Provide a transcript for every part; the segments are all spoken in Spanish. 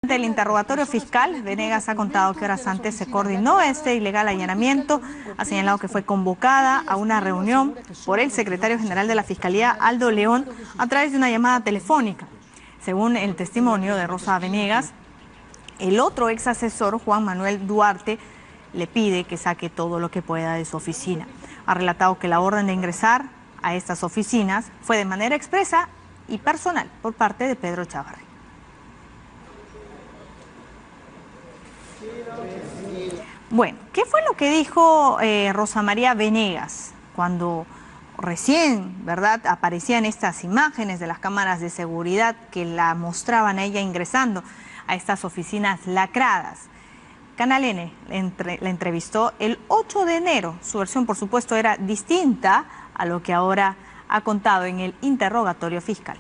Durante el interrogatorio fiscal, Venegas ha contado que horas antes se coordinó este ilegal allanamiento. Ha señalado que fue convocada a una reunión por el secretario general de la Fiscalía, Aldo León, a través de una llamada telefónica. Según el testimonio de Rosa Venegas, el otro ex asesor, Juan Manuel Duarte, le pide que saque todo lo que pueda de su oficina. Ha relatado que la orden de ingresar a estas oficinas fue de manera expresa y personal por parte de Pedro Chávarri. Bueno, ¿qué fue lo que dijo Rosa María Venegas cuando recién, ¿verdad?, aparecían estas imágenes de las cámaras de seguridad que la mostraban a ella ingresando a estas oficinas lacradas? Canal N la entrevistó el 8 de enero. Su versión, por supuesto, era distinta a lo que ahora ha contado en el interrogatorio fiscal.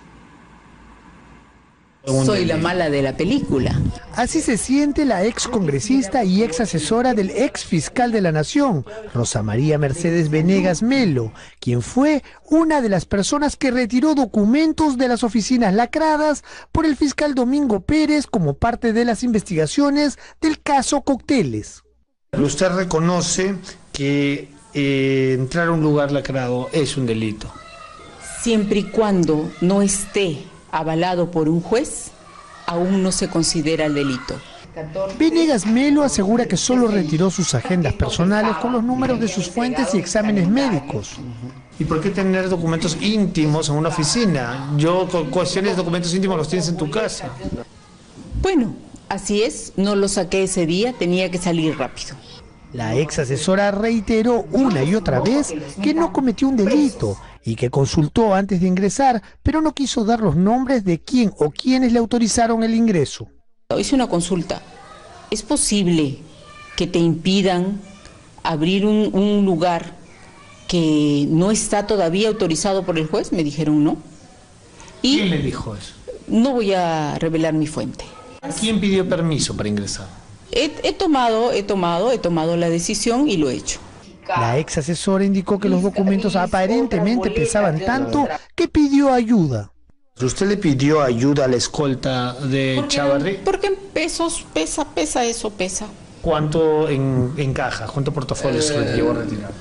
Soy la mala de la película. Así se siente la ex congresista y ex asesora del ex fiscal de la Nación, Rosa María Mercedes Venegas Melo, quien fue una de las personas que retiró documentos de las oficinas lacradas por el fiscal Domingo Pérez como parte de las investigaciones del caso Cócteles. Usted reconoce que entrar a un lugar lacrado es un delito. Siempre y cuando no esté avalado por un juez, aún no se considera el delito. Venegas Melo asegura que solo retiró sus agendas personales con los números de sus fuentes y exámenes médicos. ¿Y por qué tener documentos íntimos en una oficina? Con cuestiones de documentos íntimos los tienes en tu casa. Bueno, así es, no lo saqué ese día, tenía que salir rápido. La ex asesora reiteró una y otra vez que no cometió un delito y que consultó antes de ingresar, pero no quiso dar los nombres de quién o quiénes le autorizaron el ingreso. Hice una consulta. ¿Es posible que te impidan abrir un lugar que no está todavía autorizado por el juez? Me dijeron no. Y ¿quién le dijo eso? No voy a revelar mi fuente. ¿Quién pidió permiso para ingresar? He tomado la decisión y lo he hecho. La ex asesora indicó que los documentos aparentemente pesaban tanto que pidió ayuda. ¿Usted le pidió ayuda a la escolta de Chávarri? Porque en pesos pesa eso. ¿Cuánto en cajas? ¿Cuántos portafolios se llevó a retirar?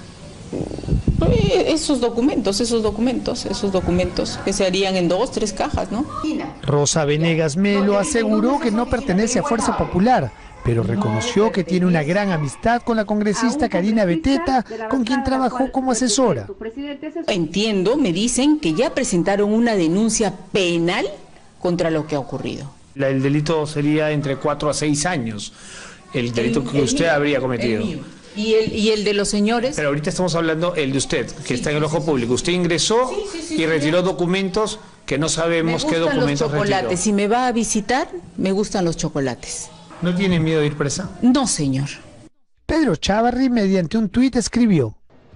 Esos documentos que se harían en 2, 3 cajas, ¿no? Rosa Venegas Melo aseguró que no pertenece a Fuerza Popular, pero reconoció que tiene una gran amistad con la congresista Karina Beteta, con quien trabajó como asesora. Entiendo, me dicen que ya presentaron una denuncia penal contra lo que ha ocurrido. El delito sería entre 4 a 6 años, el delito que usted habría cometido. ¿Y el de los señores? Pero ahorita estamos hablando el de usted, que está en el ojo público. Usted ingresó y retiró documentos que no sabemos qué documentos retiró. Si me va a visitar, me gustan los chocolates. ¿No tiene miedo de ir presa? No, señor. Pedro Chávarri, mediante un tuit, escribió: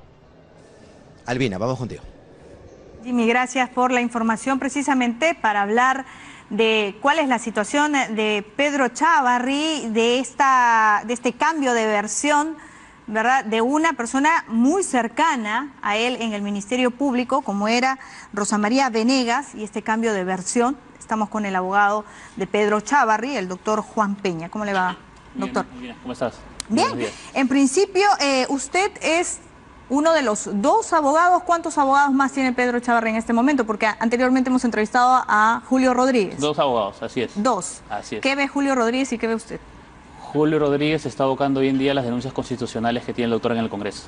Albina, vamos contigo. Jimmy, gracias por la información. Precisamente para hablar de cuál es la situación de Pedro Chávarri, de este cambio de versión, ¿verdad?, de una persona muy cercana a él en el Ministerio Público, como era Rosa María Venegas, y este cambio de versión. Estamos con el abogado de Pedro Chávarri, el doctor Juan Peña. ¿Cómo le va, doctor? Muy bien, ¿cómo estás? Bien, en principio usted es uno de los 2 abogados. ¿Cuántos abogados más tiene Pedro Chávarri en este momento? Porque anteriormente hemos entrevistado a Julio Rodríguez. 2 abogados, así es. 2. Así es. ¿Qué ve Julio Rodríguez y qué ve usted? Julio Rodríguez está abocando hoy en día las denuncias constitucionales que tiene el doctor en el Congreso.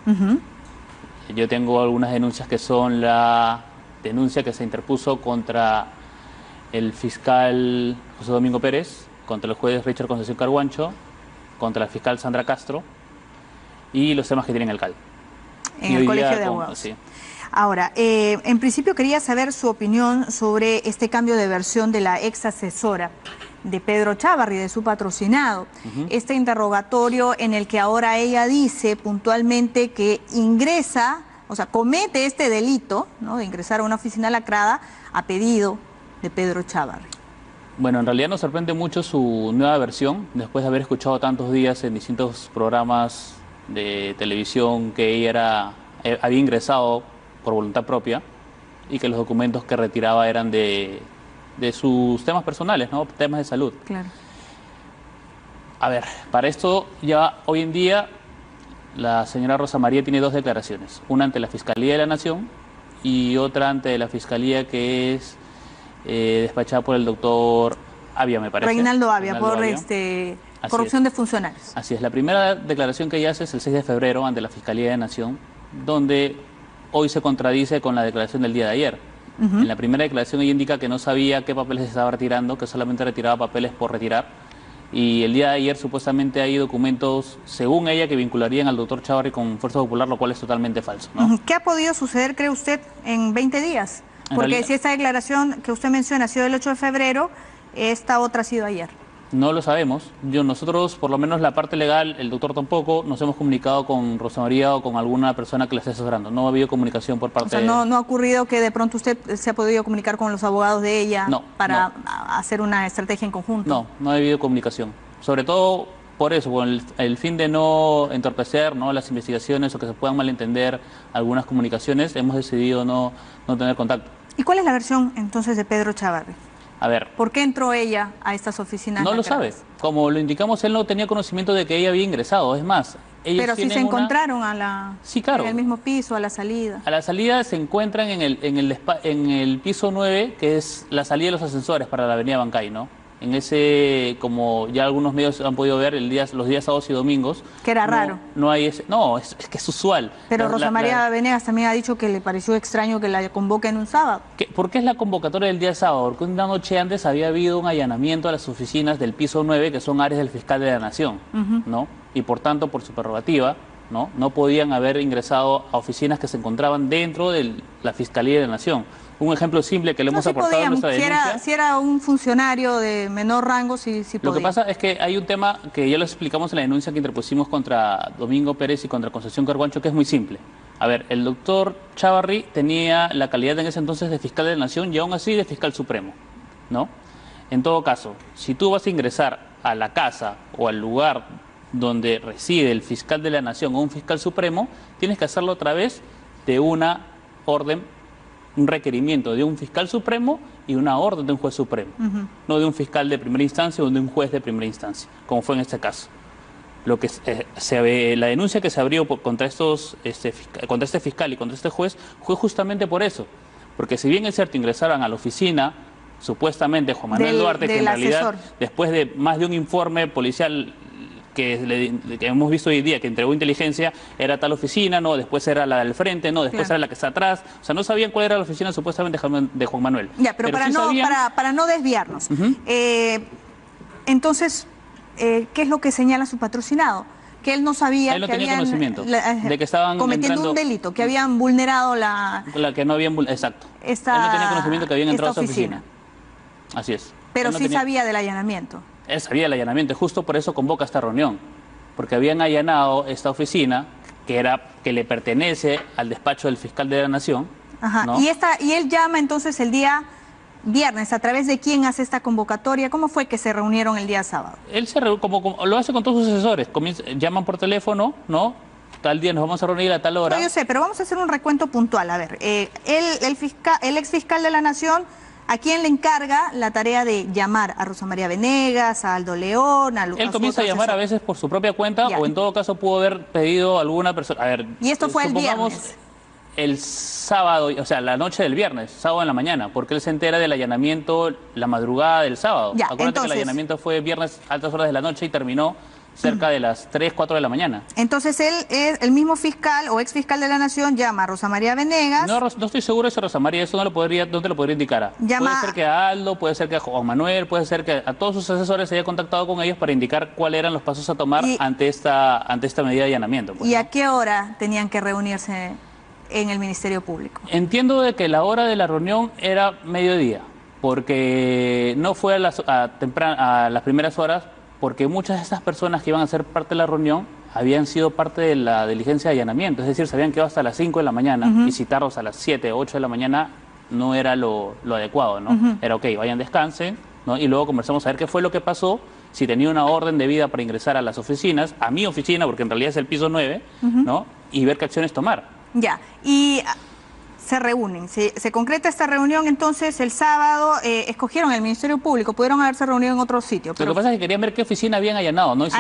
Yo tengo algunas denuncias que son la denuncia que se interpuso contra el fiscal José Domingo Pérez, contra el juez Richard Concepción Carguancho, contra la fiscal Sandra Castro y los temas que tiene el CAL. En el Colegio de Abogados. Sí. Ahora, en principio quería saber su opinión sobre este cambio de versión de la ex asesora de Pedro Chávarri, de su patrocinado. Este interrogatorio en el que ahora ella dice puntualmente que ingresa, o sea, comete este delito, ¿no?, de ingresar a una oficina lacrada a pedido de Pedro Chávarri. Bueno, en realidad nos sorprende mucho su nueva versión, después de haber escuchado tantos días en distintos programas de televisión que ella había ingresado por voluntad propia y que los documentos que retiraba eran de de sus temas personales, ¿no? Temas de salud. Claro. A ver, para esto ya hoy en día la señora Rosa María tiene dos declaraciones, una ante la Fiscalía de la Nación y otra ante la Fiscalía que es despachada por el doctor Avia, me parece. Reinaldo Avia, por Avia. corrupción de funcionarios. Así es, la primera declaración que ella hace es el 6 de febrero ante la Fiscalía de la Nación, donde hoy se contradice con la declaración del día de ayer. En la primera declaración ella indica que no sabía qué papeles estaba retirando, que solamente retiraba papeles por retirar. Y el día de ayer supuestamente hay documentos, según ella, que vincularían al doctor Chávarri con Fuerza Popular, lo cual es totalmente falso, ¿no? ¿Qué ha podido suceder, cree usted, en 20 días? En Porque realidad, si esta declaración que usted menciona ha sido el 8 de febrero, esta otra ha sido ayer. no lo sabemos. Nosotros, por lo menos la parte legal, el doctor tampoco, nos hemos comunicado con Rosa María o con alguna persona que la esté asesorando. No ha habido comunicación por parte O sea, no ha ocurrido que de pronto usted se ha podido comunicar con los abogados de ella para hacer una estrategia en conjunto. No ha habido comunicación. Sobre todo por eso, por el fin de no entorpecer, ¿no?, las investigaciones o que se puedan malentender algunas comunicaciones, hemos decidido no tener contacto. ¿Y cuál es la versión entonces de Pedro Chávarri? A ver. ¿Por qué entró ella a estas oficinas? No lo sabe. Como lo indicamos, él no tenía conocimiento de que ella había ingresado. Es más, ellos pero sí se encontraron en el mismo piso, a la salida. A la salida se encuentran en el piso 9, que es la salida de los ascensores para la avenida Bancay, ¿no? En ese, como ya algunos medios han podido ver, los días sábados y domingos. Que era raro. No hay ese, es que es usual. Pero Rosa María Venegas también ha dicho que le pareció extraño que la convoquen un sábado. ¿Por qué es la convocatoria del día sábado? Porque una noche antes había habido un allanamiento a las oficinas del piso 9, que son áreas del fiscal de la Nación, ¿no? Y por tanto, por su prerrogativa, no podían haber ingresado a oficinas que se encontraban dentro de la Fiscalía de la Nación. Un ejemplo simple que le hemos aportado en nuestra denuncia. Si era un funcionario de menor rango, sí podía. Lo que pasa es que hay un tema que ya lo explicamos en la denuncia que interpusimos contra Domingo Pérez y contra Concepción Carguancho, que es muy simple. A ver, el doctor Chávarri tenía la calidad en ese entonces de fiscal de la Nación y aún así de fiscal supremo, ¿no? En todo caso, si tú vas a ingresar a la casa o al lugar donde reside el fiscal de la Nación o un fiscal supremo, tienes que hacerlo a través de una orden, un requerimiento de un fiscal supremo y una orden de un juez supremo, no de un fiscal de primera instancia o de un juez de primera instancia, como fue en este caso. Lo que la denuncia que se abrió contra este fiscal y contra este juez fue justamente por eso, porque si bien es cierto ingresaron a la oficina supuestamente Juan Manuel Duarte, que en realidad después de más de un informe policial que hemos visto hoy día, que entregó inteligencia, era tal oficina, no, después era la del frente, no, después era la que está atrás, o sea, no sabían cuál era la oficina supuestamente de Juan Manuel. Ya, pero para no desviarnos, entonces, ¿qué es lo que señala su patrocinado? Que él no sabía que tenía conocimiento de que estaban cometiendo un delito, que habían vulnerado exacto. Él no tenía conocimiento que habían entrado a esa oficina. Así es. Pero sí sabía del allanamiento. Él sabía del allanamiento, y justo por eso convoca esta reunión, porque habían allanado esta oficina que le pertenece al despacho del fiscal de la Nación. Ajá. ¿No? Y él llama entonces el día viernes, ¿a través de quién hace esta convocatoria? ¿Cómo fue que se reunieron el día sábado? Él como lo hace con todos sus asesores, llaman por teléfono, ¿no? Tal día nos vamos a reunir a tal hora. No, yo sé, pero vamos a hacer un recuento puntual. A ver, el ex fiscal de la Nación, ¿a quién le encarga la tarea de llamar a Rosa María Venegas, a Aldo León, a Él comienza a llamar a veces por su propia cuenta o en todo caso pudo haber pedido a alguna persona. A ver, y esto fue el viernes. El sábado, o sea, la noche del viernes, sábado en la mañana, porque él se entera del allanamiento la madrugada del sábado. Acuérdate que el allanamiento fue viernes a altas horas de la noche y terminó cerca de las 3, 4 de la mañana. Entonces él es el mismo fiscal o ex fiscal de la Nación, llama a Rosa María Venegas. No estoy seguro de eso, Rosa María, eso no te lo podría indicar. Puede ser que a Aldo, puede ser que a Juan Manuel, puede ser que a todos sus asesores se haya contactado con ellos para indicar cuáles eran los pasos a tomar ante esta medida de allanamiento. ¿Y a qué hora tenían que reunirse en el Ministerio Público? Entiendo de que la hora de la reunión era mediodía, porque no fue a las primeras horas, porque muchas de estas personas que iban a ser parte de la reunión habían sido parte de la diligencia de allanamiento, es decir, se habían quedado hasta las 5 de la mañana y citarlos a las 7, 8 de la mañana no era lo adecuado, ¿no? Era ok, vayan, descansen, ¿no? Y luego conversamos a ver qué fue lo que pasó, si tenía una orden debida para ingresar a las oficinas, a mi oficina, porque en realidad es el piso 9, ¿no? Y ver qué acciones tomar. Ya, y se reúnen, se concreta esta reunión, entonces el sábado escogieron el Ministerio Público, pudieron haberse reunido en otro sitio. Pero... Lo que pasa es que querían ver qué oficina habían allanado, ¿no? Y si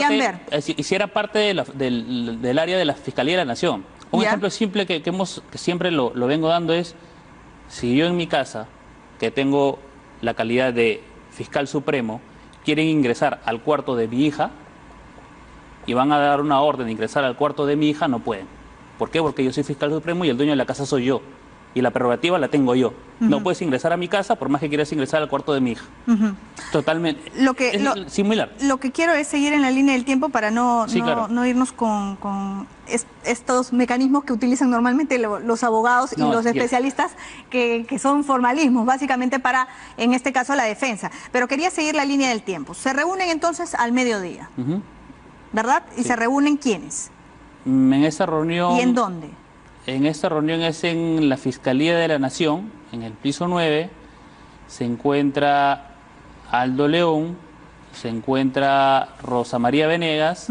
si era parte del área de la Fiscalía de la Nación. Un ejemplo simple que siempre lo vengo dando es, si yo en mi casa, que tengo la calidad de fiscal supremo, quieren ingresar al cuarto de mi hija y van a dar una orden de ingresar al cuarto de mi hija, no pueden. ¿Por qué? Porque yo soy fiscal supremo y el dueño de la casa soy yo. Y la prerrogativa la tengo yo. No puedes ingresar a mi casa por más que quieras ingresar al cuarto de mi hija. Totalmente. Similar. Lo que quiero es seguir en la línea del tiempo para no irnos con estos mecanismos que utilizan normalmente los abogados y los especialistas, que son formalismos, básicamente para, en este caso, la defensa. Pero quería seguir la línea del tiempo. Se reúnen entonces al mediodía, ¿verdad? ¿Y se reúnen quiénes? En esa reunión... ¿Y en dónde? En esta reunión es en la Fiscalía de la Nación, en el piso 9, se encuentra Aldo León, se encuentra Rosa María Venegas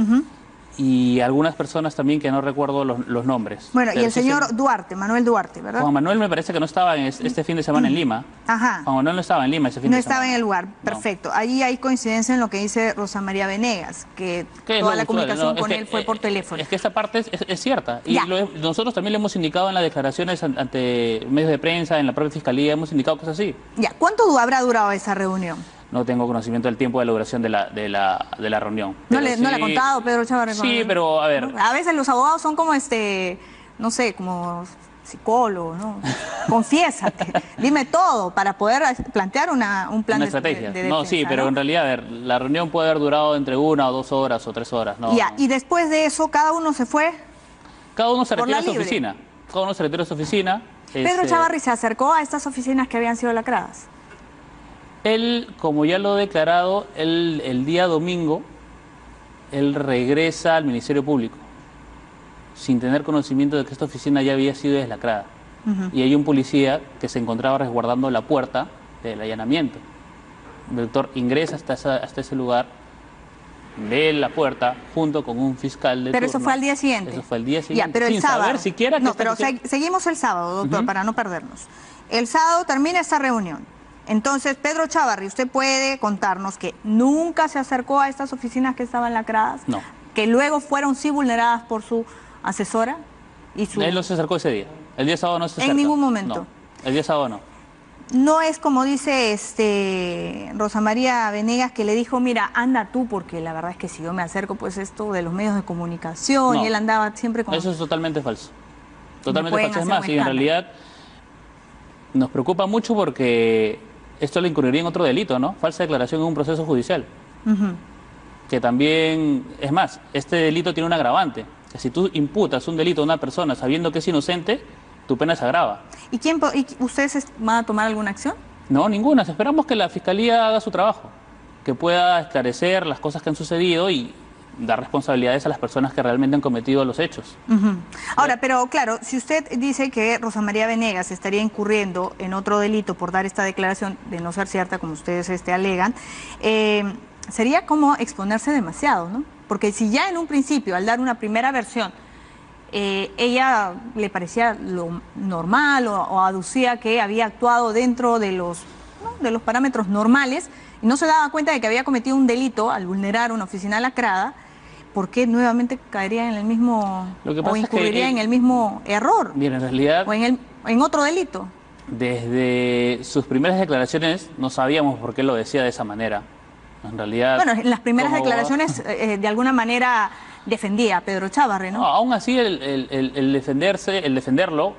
y algunas personas también que no recuerdo los nombres. Bueno, y el señor Duarte, Manuel Duarte, ¿verdad? Juan Manuel me parece que no estaba en este fin de semana en Lima. Juan Manuel no estaba en Lima ese fin de semana. No estaba en el lugar, perfecto. Allí hay coincidencia en lo que dice Rosa María Venegas, que toda la comunicación con él fue por teléfono. Es que esta parte es cierta. Y nosotros también le hemos indicado en las declaraciones ante medios de prensa, en la propia Fiscalía, hemos indicado que es así. ¿Cuánto habrá durado esa reunión? No tengo conocimiento del tiempo de la duración de la reunión. ¿No le ha contado Pedro Chávarri? Sí, pero a ver... A veces los abogados son como no sé, como psicólogos, ¿no? Confiésate, dime todo para poder plantear un plan de estrategia. De defensa, no, sí, pero en realidad, a ver, la reunión puede haber durado entre 1 o 2 horas o 3 horas, ¿no? Y después de eso, ¿cada uno se fue? Cada uno se retiró a su oficina. Cada uno se retiró a su oficina. ¿Pedro Chávarri se acercó a estas oficinas que habían sido lacradas? Él, como ya lo he declarado, el día domingo, él regresa al Ministerio Público, sin tener conocimiento de que esta oficina ya había sido deslacrada. Y hay un policía que se encontraba resguardando la puerta del allanamiento. El doctor ingresa hasta ese lugar, ve la puerta junto con un fiscal de turno. Pero eso fue al día siguiente. Eso fue el día siguiente, pero el sábado. Saber siquiera que... No, pero seguimos el sábado, doctor, para no perdernos. El sábado termina esta reunión. Entonces, Pedro Chávarri, usted puede contarnos que nunca se acercó a estas oficinas que estaban lacradas, que luego fueron sí vulneradas por su asesora y su... Él no se acercó ese día. El día sábado no se acercó. En ningún momento. No, el día sábado no. No es como dice Rosa María Venegas, que le dijo, mira, anda tú, porque la verdad es que si yo me acerco, pues esto de los medios de comunicación, y él andaba siempre con... Eso es totalmente falso. Totalmente falso. Es más, y en realidad nos preocupa mucho porque esto le incurriría en otro delito, ¿no? Falsa declaración en un proceso judicial. Que también, es más, este delito tiene un agravante. Que si tú imputas un delito a una persona sabiendo que es inocente, tu pena se agrava. ¿Y ustedes van a tomar alguna acción? No, ninguna. Esperamos que la Fiscalía haga su trabajo, que pueda esclarecer las cosas que han sucedido y dar responsabilidades a las personas que realmente han cometido los hechos. Ahora, pero claro, si usted dice que Rosa María Venegas estaría incurriendo en otro delito por dar esta declaración, de no ser cierta, como ustedes alegan, sería como exponerse demasiado, ¿no? Porque si ya en un principio, al dar una primera versión, ella le parecía lo normal o aducía que había actuado dentro de los parámetros normales y no se daba cuenta de que había cometido un delito al vulnerar una oficina lacrada, ¿por qué nuevamente caería en el mismo o incurriría en el mismo error? Bien, en realidad... O en otro delito. Desde sus primeras declaraciones no sabíamos por qué lo decía de esa manera. En realidad... Bueno, en las primeras declaraciones de alguna manera defendía a Pedro Chávarri, ¿no? No, aún así el defenderlo,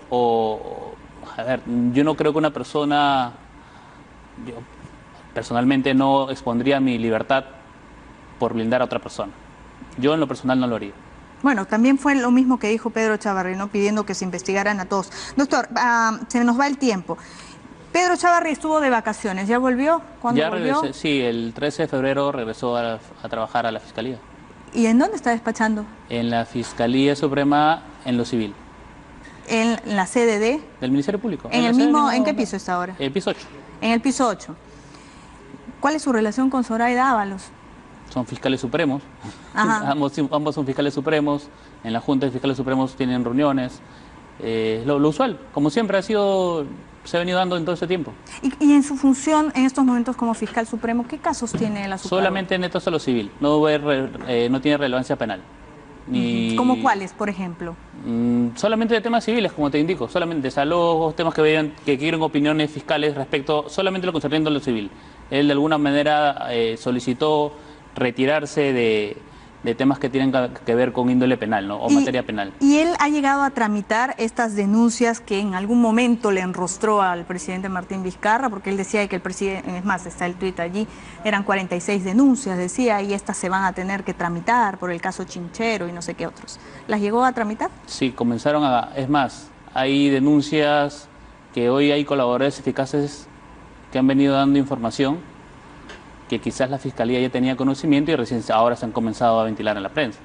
a ver, yo no creo que una persona, yo personalmente no expondría mi libertad por blindar a otra persona. Yo en lo personal no lo haría. Bueno, también fue lo mismo que dijo Pedro Chávarri, ¿no? Pidiendo que se investigaran a todos. Doctor, se nos va el tiempo. Pedro Chávarri estuvo de vacaciones, ¿ya volvió? ¿Cuándo volvió? Regresé, sí, el 13 de febrero regresó a trabajar a la Fiscalía. ¿Y en dónde está despachando? En la Fiscalía Suprema, en lo civil. ¿En la sede del Ministerio Público? ¿En qué piso está ahora? El piso 8. En el piso 8. ¿Cuál es su relación con Zoraida Ábalos? Son fiscales supremos. Ambos son fiscales supremos. En la Junta de Fiscales Supremos tienen reuniones. lo usual, como siempre se ha venido dando en todo este tiempo. Y en su función, en estos momentos como fiscal supremo, ¿qué casos tiene la Suprema? Solamente netos a lo civil, no tiene relevancia penal. ¿Cómo cuáles, por ejemplo? Solamente de temas civiles, como te indico, solamente desalojos, temas que quieren opiniones fiscales respecto solamente lo concerniente a lo civil. Él de alguna manera solicitó retirarse de temas que tienen que ver con índole penal, ¿no? O materia penal. ¿Y él ha llegado a tramitar estas denuncias que en algún momento le enrostró al presidente Martín Vizcarra? Porque él decía que el presidente, es más, está el tuit allí, eran 46 denuncias, decía, y estas se van a tener que tramitar por el caso Chinchero y no sé qué otros. ¿Las llegó a tramitar? Sí, es más, hay denuncias que hoy hay colaboradores eficaces que han venido dando información que quizás la Fiscalía ya tenía conocimiento y recién ahora se han comenzado a ventilar en la prensa.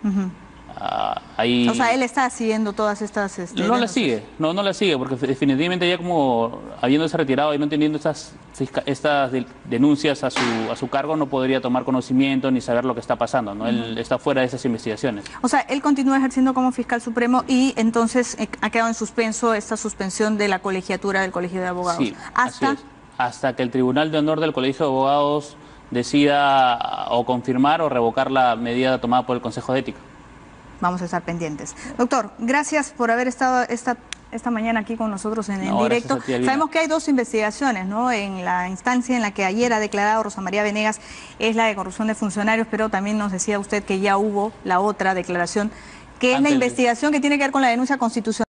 O sea, él está siguiendo todas estas... No la sigue, no la sigue, porque definitivamente ya como habiéndose retirado y no teniendo estas denuncias a su cargo, no podría tomar conocimiento ni saber lo que está pasando, ¿no? Él está fuera de esas investigaciones. O sea, él continúa ejerciendo como fiscal supremo y entonces ha quedado en suspenso esta suspensión de la colegiatura del Colegio de Abogados. Sí, hasta que el Tribunal de Honor del Colegio de Abogados decida o confirmar o revocar la medida tomada por el Consejo de Ética. Vamos a estar pendientes. Doctor, gracias por haber estado esta mañana aquí con nosotros en directo. Sabemos que hay dos investigaciones, ¿no? En la instancia en la que ayer ha declarado Rosa María Venegas es la de corrupción de funcionarios, pero también nos decía usted que ya hubo la otra declaración, que es la investigación que tiene que ver con la denuncia constitucional.